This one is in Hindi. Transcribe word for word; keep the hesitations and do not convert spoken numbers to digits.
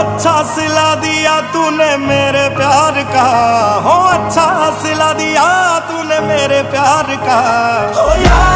अच्छा सिला दिया तूने मेरे प्यार का, हो अच्छा सिला दिया तूने मेरे प्यार का। हो यार